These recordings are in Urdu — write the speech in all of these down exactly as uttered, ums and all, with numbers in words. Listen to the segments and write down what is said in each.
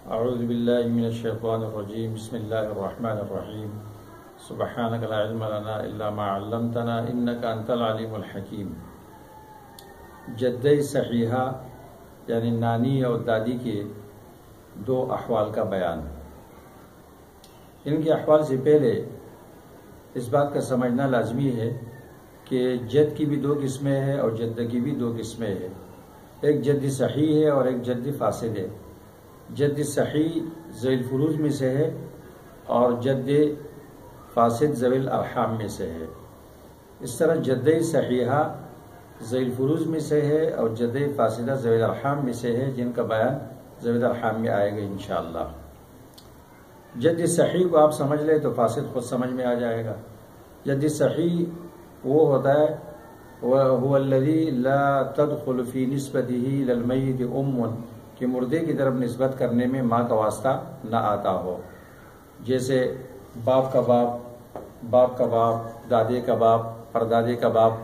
اعوذ باللہ من الشیطان الرجیم بسم اللہ الرحمن الرحیم سبحانک لا علم لنا الا ما علمتنا انک انت العلیم الحکیم۔ جدہ صحیحہ یعنی نانی اور دادی کے دو احوال کا بیان۔ ان کے احوال سے پہلے اس بات کا سمجھنا لازمی ہے کہ جد کی بھی دو قسمیں ہیں اور جدہ کی بھی دو قسمیں ہیں۔ ایک جد صحیح ہے اور ایک جد فاسد ہے۔ جد صحیح ذوی الفروض میں سے ہے اور جد فاسد ذوی الارحام میں سے ہے۔ اس طرح جد صحیحہ ذوی الفروض میں سے ہے اور جد فاسدہ ذوی الارحام میں سے ہے، جن کا بیان ذوی الارحام میں آئے گا انشاءاللہ۔ جد صحیح کو آپ سمجھ لیں تو فاسد خود سمجھ میں آ جائے گا۔ جد صحیح وہ ہوتا ہے وَهُوَ الَّذِي لَا تَدْخُلُ فِي نِسْبَتِهِ إِلَى الْمَيِّتِ أُمٌّ کہ مردے کی طرف نسبت کرنے میں ماں کا واسطہ نہ آتا ہو، جیسے باپ کا باپ، باپ کا باپ، دادے کا باپ، پردادے کا باپ۔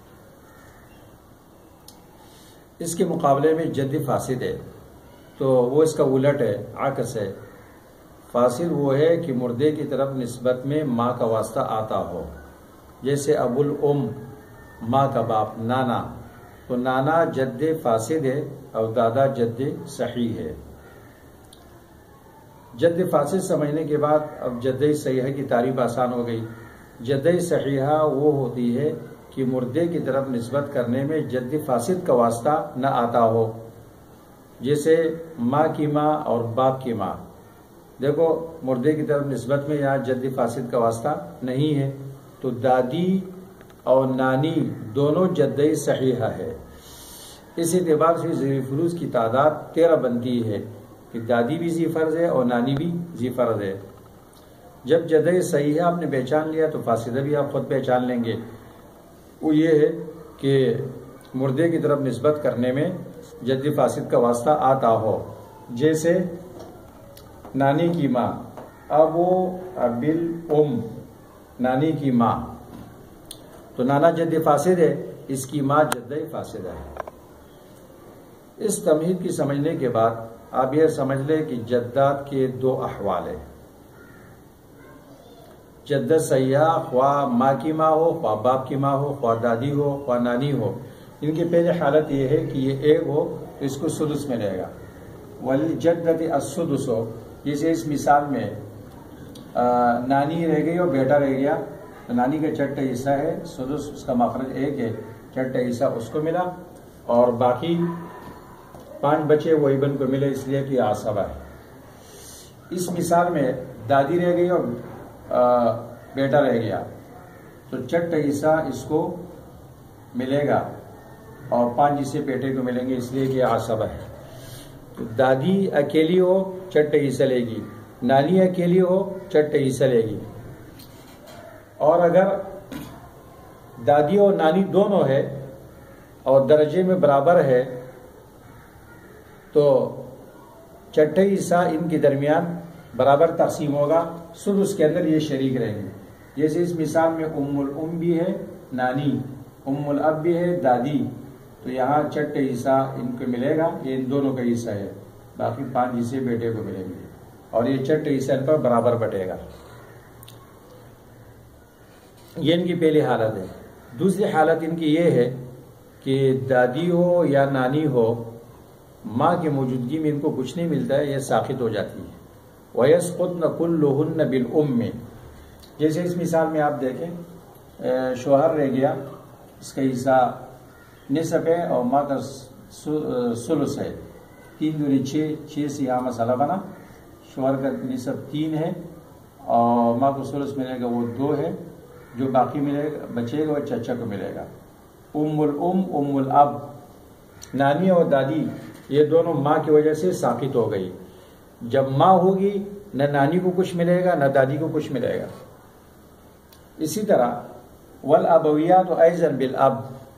اس کے مقابلے میں جد فاسد ہے تو وہ اس کا الٹ ہے، عکس ہے۔ فاسد وہ ہے کہ مردے کی طرف نسبت میں ماں کا واسطہ آتا ہو، جیسے ابو الام، ماں کا باپ، نانا، تو نانا جد فاسد ہے اور دادا جد صحیح ہے۔ جد فاسد سمجھنے کے بعد اب جد صحیحہ کی تعریف آسان ہو گئی۔ جد صحیحہ وہ ہوتی ہے کہ مردے کی طرف نسبت کرنے میں جد فاسد کا واسطہ نہ آتا ہو، جیسے ماں کی ماں اور باپ کی ماں۔ دیکھو مردے کی طرف نسبت میں یہاں جد فاسد کا واسطہ نہیں ہے، تو دادی اور نانی دونوں جد صحیحہ ہے۔ اس اعتبار سے ذوی الفروض کی تعداد تیرہ بنتی ہے کہ دادی بھی ذی فرض ہے اور نانی بھی ذی فرض ہے۔ جب جد صحیحہ آپ نے پہچان لیا تو فاسدہ بھی آپ خود پہچان لیں گے۔ وہ یہ ہے کہ مردے کی طرف نسبت کرنے میں جد فاسد کا واسطہ آتا ہو، جیسے نانی کی ماں، ابو ابل نانی کی ماں، تو نانا جد فاسد ہے، اس کی ماں جد فاسد ہے۔ اس تمہید کی سمجھنے کے بعد آپ یہ سمجھ لیں کہ جدات کے دو احوال ہیں۔ جد صحیحہ خواہ ماں کی ماں ہو، خواہ باپ کی ماں ہو، خواہ دادی ہو، خواہ نانی ہو، ان کی پہلے حالت یہ ہے کہ یہ ایک ہو تو اس کو سدس ملے گا۔ وَلِلْجَدَّةِ السُّدُسُ، جیسے اس مثال میں نانی رہ گئی اور بیٹا رہ گیا، تو نانی کا چٹا حصہ ہے، سدس اس کا مخرج ایک ہے، چٹا حصہ اس کو ملا اور باقی پانچ بچے وہ ابن کو ملے، اس لیے کہ عصبہ ہے۔ اس مثال میں دادی رہ گئی اور بیٹا رہ گیا تو چٹا حصہ اس کو ملے گا اور پانچ حصے بیٹے کو ملیں گے، اس لیے کہ عصبہ ہے۔ تو دادی اکیلی ہو چٹا حصہ لے گی، نانی اکیلی ہو چٹا حصہ لے گی، اور اگر دادی اور نانی دونوں ہے اور درجے میں برابر ہے تو چٹھا حصہ ان کے درمیان برابر تقسیم ہوگا، سدس کے اندر یہ شریک رہیں گے۔ جیسے اس مثال میں ام الام بھی ہے نانی، ام الاب بھی ہے دادی، تو یہاں چٹھا حصہ ان کو ملے گا، یہ ان دونوں کا حصہ ہے، باقی پانچ حصے بیٹے کو ملیں گے اور یہ چٹھا حصہ ان پر برابر بٹے گا۔ یہ ان کی پہلی حالت ہے۔ دوسری حالت ان کی یہ ہے کہ دادی ہو یا نانی ہو، ماں کی موجودگی میں ان کو کچھ نہیں ملتا ہے، یہ ساقط ہو جاتی ہے۔ وَيَسْقُطْنَ كُلُّهُنَّ بِالْأُمِّ، جیسے اس مثال میں آپ دیکھیں شوہر رہ گیا، اس کا حصہ نصف ہے اور ماں کا ثلث ہے، تین دوری چھ، چھ سے یہاں مسئلہ بنا، شوہر کا نصف تین ہے اور ماں کو ثلث ملے گا وہ دو ہے، جو باقی ملے گا بچے گا وہ چچا کو ملے گا۔ ام الام ام الاب، نانی اور دادی یہ دونوں ماں کی وجہ سے ساقط ہو گئی۔ جب ماں ہوگی نہ نانی کو کچھ ملے گا نہ دادی کو کچھ ملے گا۔ اسی طرح والابویات ایضا بالاب،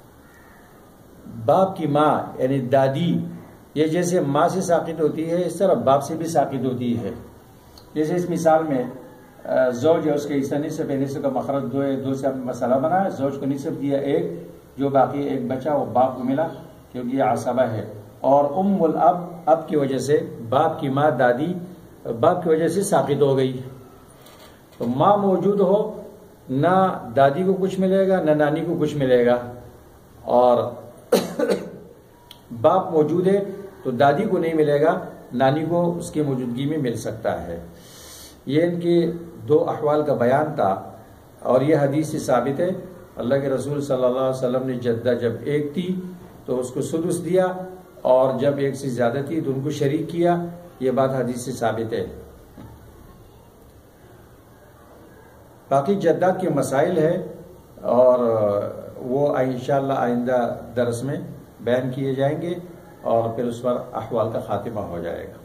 باپ کی ماں یعنی دادی یہ جیسے ماں سے ساقط ہوتی ہے اس طرح باپ سے بھی ساقط ہوتی ہے۔ جیسے اس مثال میں زوج ہے، اس کے حصہ نصف ہے، نصف کا مخرج دو ہے، دو سے آپ نے مسئلہ بنایا، زوج کو نصف دیا ایک، جو باقی ایک بچا وہ باپ کو ملا کیونکہ یہ عصبہ ہے، اور ام الاب اب کی وجہ سے باپ کی ماں دادی باپ کی وجہ سے ساقط ہو گئی. تو ماں موجود ہو نہ دادی کو کچھ ملے گا نہ نانی کو کچھ ملے گا، اور باپ موجود ہے تو دادی کو نہیں ملے گا، نانی کو اس کی موجودگی میں مل سکتا ہے. یہ ان کے دو احوال کا بیان تھا، اور یہ حدیث سے ثابت ہے. اللہ کے رسول صلی اللہ علیہ وسلم نے جدہ جب ایک تھی تو اس کو سدس دیا، اور جب ایک سے زیادہ تھی تو ان کو شریک کیا. یہ بات حدیث سے ثابت ہے. باقی جدات کے مسائل ہے اور وہ انشاءاللہ آئندہ درس میں بیان کیے جائیں گے، اور پھر اس پر احوال کا خاتمہ ہو جائے گا.